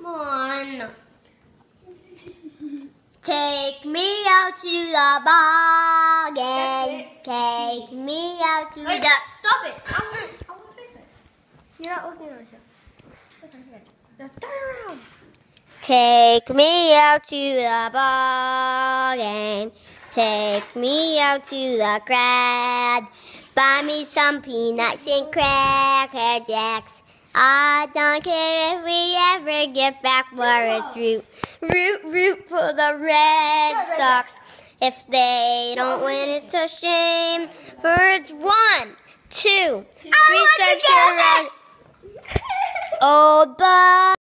Come on. Take me out to the ball game. Take me out to the... Stop it. I want to fix it. You're not looking at it. Now turn around. Take me out to the ball game. Take me out to the crowd. Buy me some peanuts and Cracker Jacks. I don't care if we ever get back for a root. Root for the Red Sox. If they don't win, it's a shame. Birds 1, 2, 3, 4, 5. Oh, bye.